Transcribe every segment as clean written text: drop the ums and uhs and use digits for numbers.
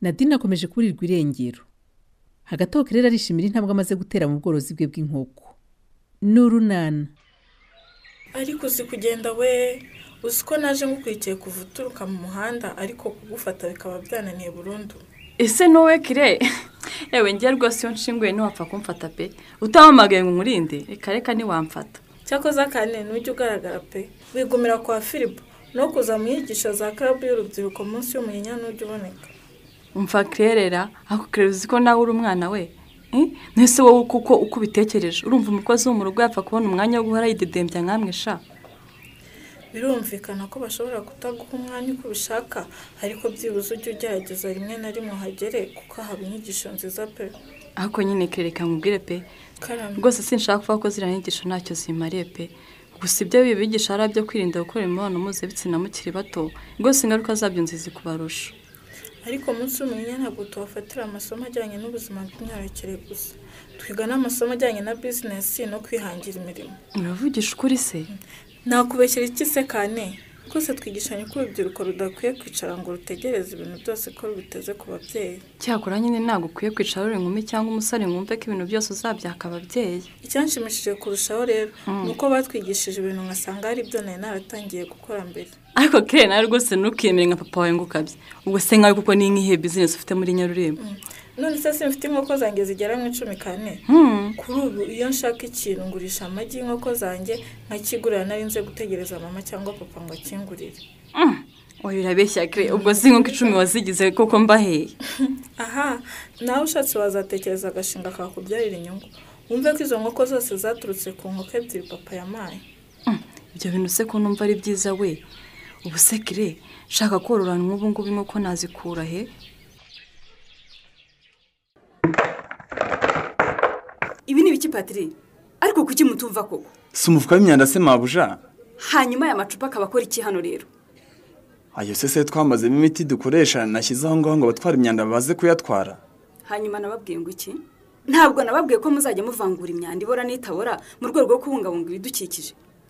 Nadine akomeje kuburirwa irengero. Hagati aho Claire arishimira intambwe amaze gutera mu bworozi bwe bw'inkoko. N'urunana. Ariko uzi kugenda we, uzi ko naje ngukurikiye kuva uturuka mu muhanda ariko kugufata bikaba byananiye burundu. Ese nowe Claire, yewe ngiye rwose yo nshinguye ntiwapfa kumfata pe, utahamagaye ngo nkurinde, reka ntiwamfata. Cyakoze Kane n'ujya ugaragara pe, wigumira kwa Philip no kuza mu yigisho za club y'urubyiruko munsi y'umuyinya n'ujya uboneka. Umva Claire, ako Claire uzi ko nawe uri umwana we. Nese wowe kuko uko ubitekereje urumva umukozi wo mu rugo yapfa kubona umwanya wo guhora yidedembya nkamwe sha. Birumvikana ko bashobora kutaguha umwanya uko ubishaka, ariko byibuze ujye ugerageza rimwe na rimwe uhagere kuko haba inyigisho nziza pe. Ako nyine Claire nkubwire pe. Rwose sinshaka kuvuga ko ziriya nyigisho ntacyo zimariye pe. Gusa ibyo bibigisha ari byo kwirinda gukora imibonano mpuzabitsina mukiri bato, rwose ingaruka zabyo nzizi kubarusha. Ariko munsi y'umuyinya ntabwo tuhafatira amasomo ajyanye n'ubuzima bw'imyororokere gusa. Twiga n'amasomo ajyanye na business no kwihangira imirimo. Uravugisha ukuri se? Nakubeshyira iki se Kane? Rwose twigishanye ko urubyiruko rudakwiye kwicara ngo rutegereze ibintu byose ko rubiteze ku babyeyi. Cyakora nyine ntabwo ukwiye kwicara uri inkumi cyangwa umusore ngumve ko ibintu byose uzabyaka ababyeyi. Icyanshimishije kurushaho rero nuko batwigishije ibintu ngasanga ari byo nari naratangiye gukora mbere. Ariko Claire nawe rwose ntukemere nka papa wawe ngo ukabye. Ubwo se nkawe kuko ni nk'ihe business ufite muri Nyarurembo. None se simfite inkoko zanjye zigera mu 10 Kane. Kuri ubu iyo nshaka ikintu ngurisha amagi y'inkoko zanjye nkakigurira nari nze gutegereza mama cyangwa papa ngo akingurire. Oya urabeshya Claire, ubwo si inkoko 10 wazigize koko mbaheye. Aha, nawe ushatse wazatekereza agashinga kakubyarira inyungu. Wumve ko izo nkoko zose zaturutse ku nkoko ebyiri papa yamaye. Ibyo bintu se ko numva ari byiza we. Ubu se Claire, shaka kororana nk'ubu ngubu inkoko nazikura he? Ibi ni biki Patrick? Ariko kuki mutumva koko? Si umufuka w'imyanda se mabuja? Hanyuma ya macupa akabakora iki hano rero? Ayo se twamazemo imiti dukoresha nashyizeho ngo batwara imyanda baze kuyatwara. Hanyuma nababwiye ngo iki? Ntabwo nababwiye ko muzajya muvangura imyanda ibora n'itabora mu rwego rwo kubungabunga ibidukikije.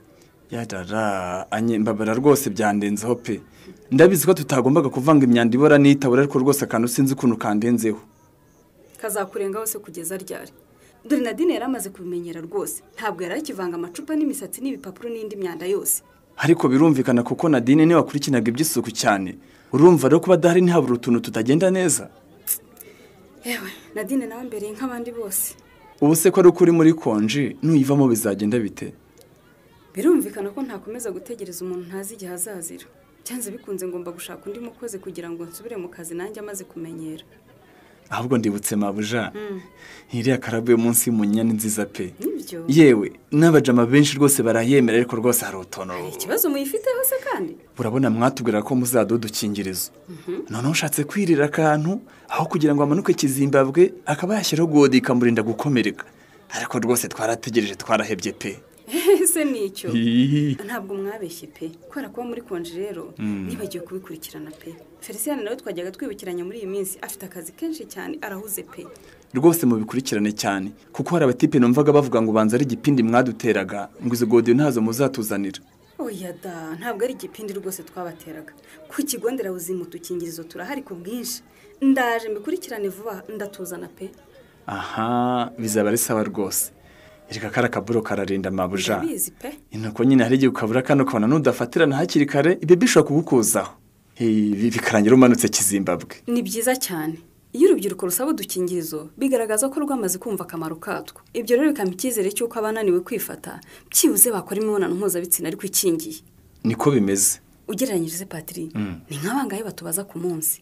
Yadara mbabara rwose byandenzeho pe. Ndabizi ko tutagombaga kuvanga imyanda ibora n'itabora ariko rwose akantu sinzi ukuntu kandenzeho. Kazakurenga hose kugeza ryari? Dore Nadine yaramaze kubimenyera rwose. Ntabwo yarakivanga amacupa n'imisatsi n'ibipapuro n'indi myanda yose. Ariko birumvikana kuko Nadine niwe wakurikinaga iby'isuku cyane. Urumva rero kuba dahari ntabura utuntu tutagenda neza. Yewe, Nadine nawe mbereye nk'abandi bose. Ubu se ko ari ukuri muri konji nuyivamo bizagenda bite? Birumvikana ko ntakomeza gutegereza umuntu ntazi igihe azazira. Cyanze bikunze ngomba gushaka undi mukozi kugira ngo nsubire mu kazi nanjye amaze kumenyera. Ahubwo ndibutse mabuja. Iriya karabu yo munsi y'umunya ni nziza pe. Nibyo. Yewe, n'abajama benshi rwose barayemera ariko rwose hari utono. Ikibazo muyifite hose kandi. Urabona mwatubwira ko muzadudukingirizo. None ushatse kwirira akantu aho kugira ngo amanuke Kizimbabwe akaba yashyiraho godika murinda gukomereka. Ariko rwose twarategereje twarahebye pe. Ese nicyo. Ntabwo mwabeshye pe. Kwara kuba muri konje rero nibagiye kubikurikirana pe. Feliciane nawe twajyaga twibukiranya muri iyi minsi afite akazi kenshi cyane arahuze pe. Rwose mu bikurikirane cyane kuko hari abatipe numvaga bavuga ngo banza ari igipindi mwaduteraga ngo izo godiyo ntazo muzatuzanira. Oya da, ntabwo ari igipindi rwose twabateraga. Ku kigo nderabuzima tukingirizo turahari ku bwinshi. Ndaje mbikurikirane vuba ndatuzana pe. Aha, bizaba ari sawa rwose. Irika kara kaburo kararinda mabuja. Bizi pe. Inako nyine hari igihe ukabura kano kabona nudafatirana hakiri kare ibe bishobora kugukuzaho. Bikarangira umanutse Kizimbabwe. Ni byiza cyane. Iyo urubyiruko rusaba udukingirizo bigaragaza ko rwamaze kumva akamaro katwo. Ibyo rero bikama icyizere cy'uko abananiwe kwifata byibuze bakora imibonano mpuzabitsina ariko ikingiye. Niko bimeze. Ugereranyije Patrick, ni nk'abangahe batubaza ku munsi.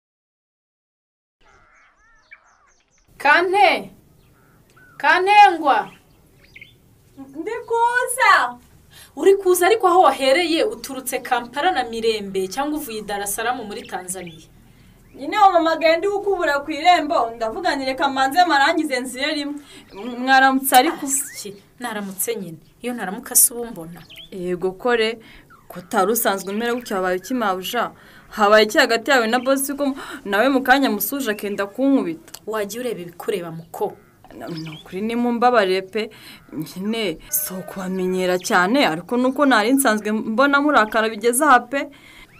Kantengwa. Ndikuza. Uri kuza ariko aho wahereye uturutse Kampala na Mirembe cyangwa uvuye Dar es Salaam muri Tanzania. Nyine mama gandi ukubura ku irembo ndavuganire kamanze marangize nzire rimwe. Mwaramutse ariko naramutse nyine. Iyo naramuka subumbona. Yego kore ko tarusanzwe umera gutya habaye kimabuja. Habaye iki hagati yawe na boss ko nawe mukanya musuje akenda kunkubita. Wagiye ureba ibikureba muko. Nukuri ni mumbabarire pe nyine so kubamenyera cyane ariko nuko nari nsanzwe mbona murakara bigeze hape.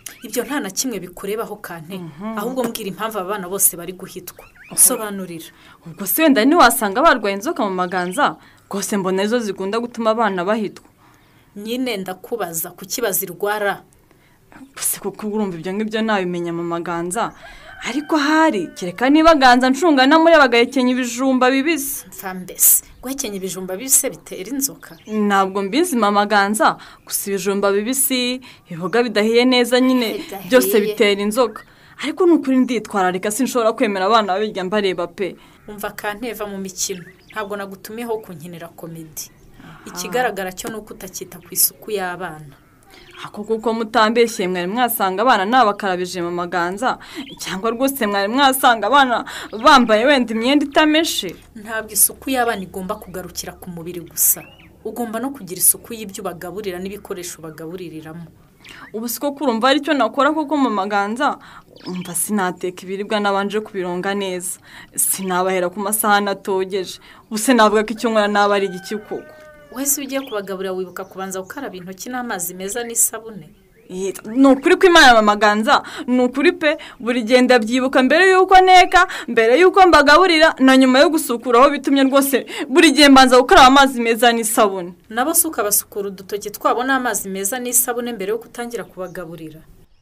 ibyo nta na kimwe bikurebaho kante ahubwo mbwira impamvu aba bana bose bari guhitwa sobanurira. ubwo se wenda ntiwasanga barwaye inzoka mu maganza rwose mbona arizo zikunda gutuma abana bahitwa. Nyine ndakubaza kuki bazirwara? gusa kuko urumva ibyo ngibyo nabimenya mu maganza ariko hari kereka niba ganza ncungana muri bagahekenya ibijumba bibisi. Mbese guhekenya ibijumba bibisi bitera inzoka? Ntabwo mbizi mama ganza gusa ibijumba bibisi ibihoga bidahiye neza nyine byose bitera inzoka ariko nukuri nditwararika sinshobora kwemera abana babirya mbareba pe. Umva kanteva mu mikino ntabwo nagutumiyeho kunkinira komedi. Ikigaragara cyo nuko utakita ku isuku y'abana. Ako kuko mutambeshye mwari mwasanga abana nabakarabije mu maganza cyangwa rwose mwari mwasanga abana bambaye wenda imyenda itameshe. Ntabwo isuku y'abana igomba kugarukira ku mubiri gusa. Ugomba no kugira isuku y'ibyo bagaburira n'ibikoresho bagabuririramo. Ubu siko kurumva ari cyo nakora kuko mu maganza umva sinateka ibiribwa nabanje kubironga neza. Sinabahera ku masahani atogeje. Ubuse navuga ko icyo nkora naba ari igiki koko. Wese ugiye kubagaburira wibuka kubanza gukaraba intoki n'amazi meza n'isabune. Nukuri ko Imana mu maganza nukuri pe buri genda byibuka mbere yuko neka mbere yuko mbagaburira na nyuma yo gusukuraho bitumye rwose buri gihe mbanza gukaraba amazi meza n'isabune. Nabo suka basukura udutoki twabo n'amazi meza n'isabune mbere yo kutangira kubagaburira.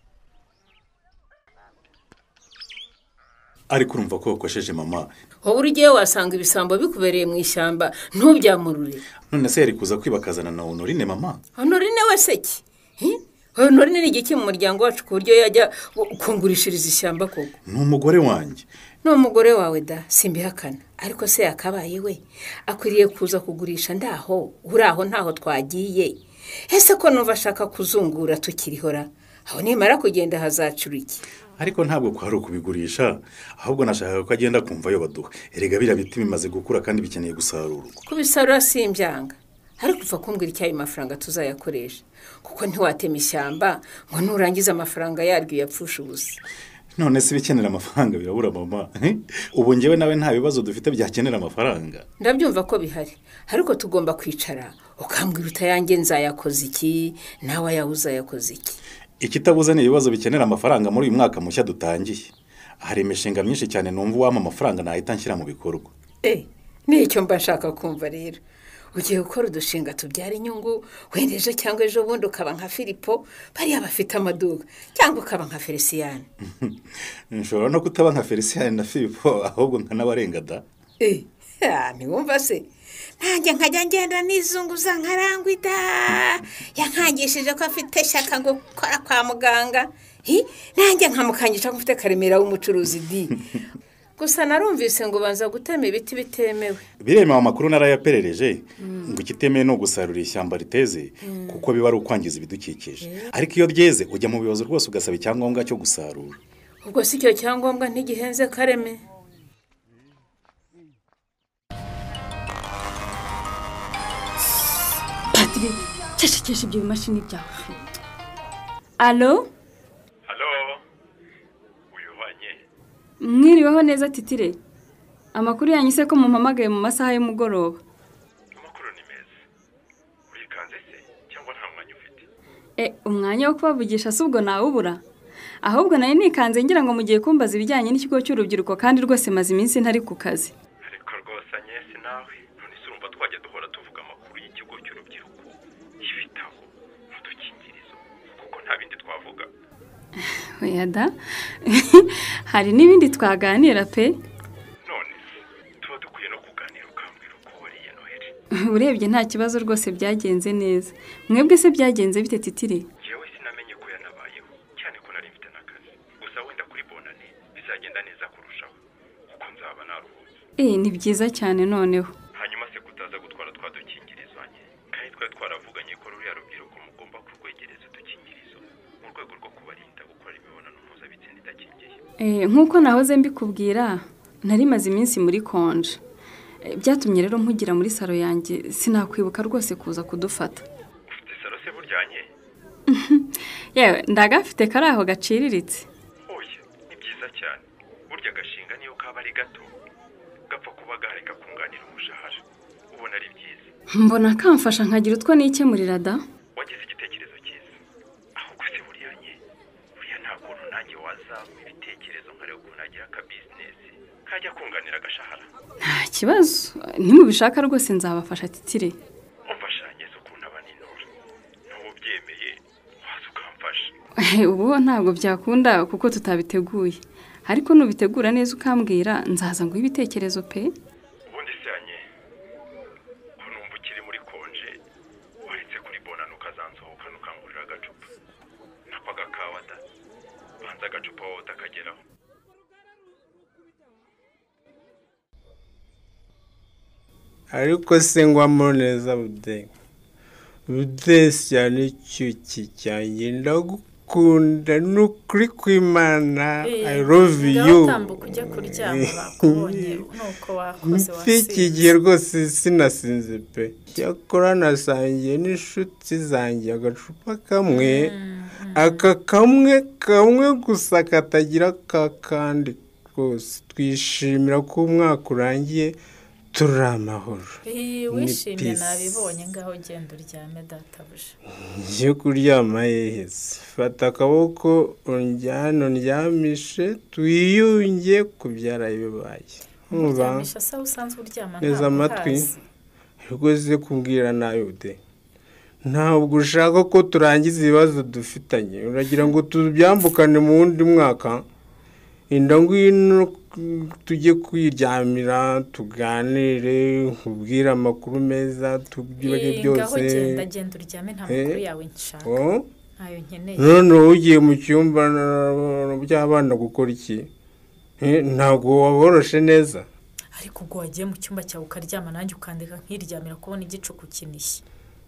Ariko urumva ko wakosheje mama. Wowe ugiye wasanga ibisambo bikubereye mu ishyamba ntubyamurure. None se yari kuza kwibakazana na Honorine mama? Honorine wese ki? Honorine ni igiki mu muryango wacu ku buryo yajya kungurishiriza ishyamba koko? Ni umugore wanjye. Ni umugore wawe da simbihakana ariko se yakabaye we akwiriye kuza kugurisha ndaho uraho ntaho twagiye. Ese ko numva ashaka kuzungura tukirihora aho nimara kugenda hazacura iki? Ariko ntabwo kwari ukubigurisha ahubwo nashaka ko agenda kumva yo baduha. Erega bira biti bimaze gukura kandi bikeneye gusarurwa. Kubisarura simbyanga ariko uva kumbwira icyayi mafaranga tuzayakoresha kuko ntiwatema ishyamba ngo nurangiza amafaranga yaryo yapfusha ubusa. None se bikenera amafaranga birabura mama. Ubu ngewe nawe nta bibazo dufite byakenera amafaranga. Ndabyumva ko bihari ariko tugomba kwicara ukambwira utayange nzayakoze iki nawe yabuza yakoze iki. Ikitabuza ni ibibazo bikenera amafaranga muri uyu mwaka mushya dutangiye. Hari imishinga myinshi cyane numva wama amafaranga nahita nshyira mu bikorwa. Ni icyo mba nshaka kumva rero. Ugiye gukora udushinga tubyara inyungu wendeje cyangwa ejo bundi ukaba nka Filipo bariya bafite amaduka cyangwa ukaba nka Felicien. Nshobora no kutaba nka Felicien na Filipo ahubwo nkanabarenga da. Ntiwumva se nanjye nkajya ngenda nizunguza nkarangwida yankangishije ko afite shaka ngo gukora kwa muganga nanjye nkamukangisha ko ufite karemera w'umucuruzi di. Gusa narumvise ngo banza gutema ibiti bitemewe. Biremewe amakuru narayaperereje ngo ikitemewe no gusarura ishyamba riteze kuko biba ari ukwangiza ibidukikije. Ariko iyo ryeze ujya mu bibazo rwose ugasaba icyangombwa cyo gusarura. Ubwo si cyo cyangombwa ntigihenze kareme. Patri cyashikesha ibyo bimashini byawe. Allo? Mwiriweho neza Titire. Amakuru yanyise ko mumpamagaye mu masaha y'umugoroba. Amakuru ni meza. Urikanze se cyangwa nta mwanya ufite? Umwanya wo kubavugisha subwo nawubura. Ahubwo naye nikanze ngira ngo mugiye kumbaza ibijyanye n'ikigo cy'urubyiruko kandi rwose maze iminsi ntari ku kazi. Ariko rwose anyese nawe none se urumva twajya duhora tuvuga amakuru y'ikigo cy'urubyiruko y'ibitabo n'udukingirizo kuko nta bindi twavuga. Oyada hari n'ibindi twaganira pe. None tuba dukwiye no kuganira ukambwira uko wariye Noheli. Urebye nta kibazo rwose byagenze neza. Mwebwe se byagenze bite Titire? Yewe sinamenye ko yanabayeho cyane ko nari mfite n'akazi. Gusa wenda kuri bonane bizagenda neza kurushaho kuko nzaba naruhutse. Ni byiza cyane noneho. Hanyuma se kutaza gutwara twadukingirizo anye kandi twari twaravuganye ko ruriya rubyiruko mugomba kurwegereza udukingirizo mu rwego rwo kubarinda gukora imibonano mpuzabitsina idakingiye. Nk'uko nahoze mbikubwira nari maze iminsi muri konje. Byatumye rero mpugira muri salo yanjye sinakwibuka rwose kuza kudufata. Ufite salo se buryanye? Yewe ndagafite kari aho gaciriritse. Oya ni byiza cyane. Burya gashinga niyo kaba ari gato gapfa kuba gaharika kunganira umushahara. Ubona ari byiza. Mbona kamfasha nkagira utwo nikemurira da. Wagize igitekerezo cyiza. Ahubwo se buryanye kuzamura ibitekerezo nkareba ukuntu nagira akabizinesi kajya kunganira agashahara. nta kibazo nimubishaka rwose nzabafasha titire. umfasha ngeze ukuntu aba ninura n'ubu byemeye waza ukamfasha. ubu ntabwo byakunda kuko tutabiteguye ariko nubitegura neza ukambwira nzaza nguhe ibitekerezo pe. ubundi se anye ko numva ukiri muri konje waretse kuri bonana ukazansohokana ukangurira agacupa nako agakawa da banza agacupa wowe utakageraho. ariko se ngwamo neza bude cyane cyuki cyanjye ndagukunda nukuri kw'Imana. I love you. utambuka ujya kuryama bakubonye nuko wakoze iki gihe rwose sinasinze pe cyakora nasangiye n'inshuti zanjye agacupa kamwe aka kamwe gusa katagira kakandi rwose twishimira ko umwaka urangiye turi amahoro. wishimye nabibonye ngaho genda uryame databuja. ngiye kuryama yeheze fata akaboko undyamishe twiyunge ku byaraye bibaye. uryamisha se usanzwe uryama neza amatwi ariko se kubwira nawe ude ntabwo ushaka ko turangiza ibibazo dufitanye uragira ngo tubyambukane mu wundi mwaka inda ngwino tujye kwiryamira tuganire nkubwire amakuru meza tubwire byose. genda uryame nta makuru yawe nshaka ntayo nkeneye. none ugiye mu cyumba by'abana gukora iki ntabwo waboroshe neza. ariko ubwo wagiye mu cyumba cyawe ukaryama nanjye ukandika nkiryamira kubona igicuku kinishye.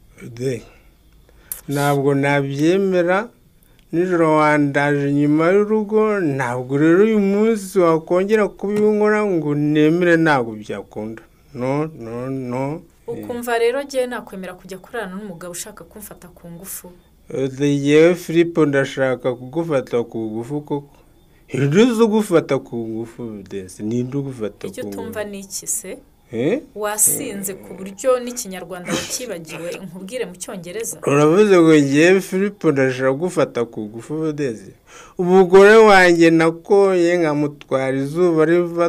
ntabwo nabyemera nijoro wandaje nyuma y'urugo ntabwo rero uyu munsi wakongera kubinkora ngo nemere ntabwo byakunda no. ukumva rero ngiye nakwemera kujya kurana n'umugabo ushaka kumfata ku ngufu. yewe Filipo ndashaka kugufata ku ngufu koko ntiduze ugufata ku ngufu desi ninde ugufata ku ngufu. icyo utumva ni iki se wasinze ku buryo n'ikinyarwanda wakibagiwe nkubwire mu cyongereza. uravuze ngo ngiye Filipo ndashaka gufata ku ngufu desi umugore wanjye nakoye nkamutwara izuba riva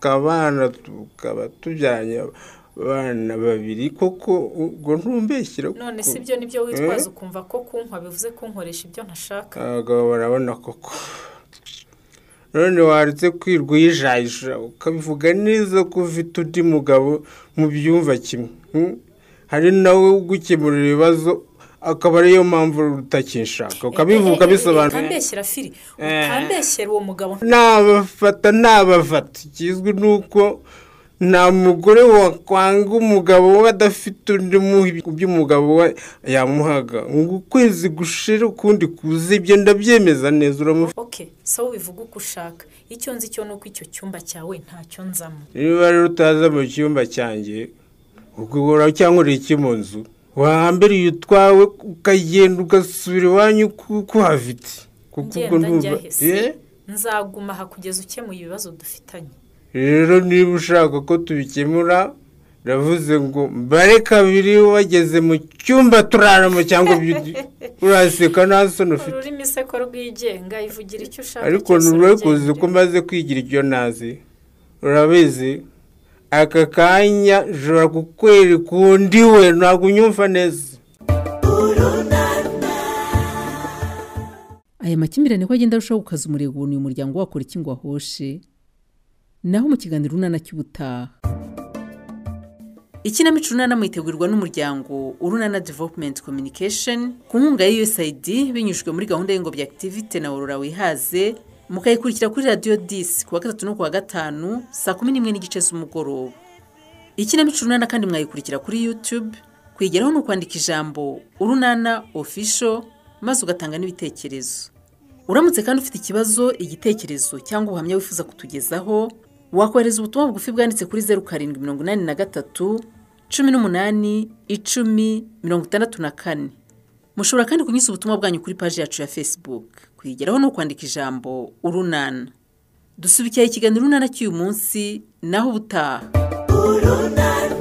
tukaba tubyaranye abana babiri koko ubwo ntumbeshyira. none si byo nibyo witwaza ukumva ko kunkwa bivuze kunkoresha ibyo ntashaka. abagabo barabona koko none waretse kwirwa uyijayisha ukabivuga neza ko ufite undi mugabo mu byumva kimwe hari nawe ugukemurira ibibazo akaba ariyo mpamvu utakinshaka ukabivuga bisobanura. utambeshyira firi utambeshyira uwo mugabo. nabafata ikizwi ni uko nta mugore wakwanga umugabo we adafite undi by'umugabo we yamuhaga ngo ukwezi gushira ukundi kuza ibyo ndabyemeza neza okay so bivuga uko ushaka icyo nzi cyo nuko icyo cyumba cyawe ntacyo nzamo. niba rero utaza mu cyumba cyanjye ukugora cyangwa uri iki mu nzu wahambira utwawe ukagenda ugasubira iwanyu kuko hafite kuko ndumva nzaguma aha kugeza ukemuye ibibazo dufitanye. rero niba ushaka ko tubikemura ndavuze ngo mbare kabiri wageze mu cyumba turaramo cyangwa uraseka nta soni ufite. ururimi iseko rwigenga ivugira icyo ushaka. ariko nturekuze ko maze kwigira ibyo nazi urabizi aka kanya ushobora kukwereka undi we ntabwo unyumva neza. aya makimbirane ko agenda arushaho gukaza umurego uyu muryango wakora iki ngo ahoshe. naho mu kiganiro urunana cy'ubutaha. ikinamico urunana mwitegurirwa n'umuryango urunana development communication ku nkunga ya USAID binyujijwe muri gahunda y'ingobyi activity na Aurora wihaze mukayikurikira kuri radio 10 kuwa gatatu no kuwa gatanu saa 11:15 z'umugoroba. ikinamico urunana kandi mwayikurikira kuri YouTube kwigeraho no kwandika ijambo urunana official maze ugatanga n'ibitekerezo. uramutse kandi ufite ikibazo igitekerezo cyangwa ubuhamya wifuza kutugezaho wakohereza ubutumwa bugufi bwanditse kuri 0783 18 10 64. mushobora kandi kunyuza ubutumwa bwanyu kuri page yacu ya Facebook kwigeraho no kwandika ijambo urunana. dusubikiye ikiganiro urunana cy'uyu munsi naho ubutaha.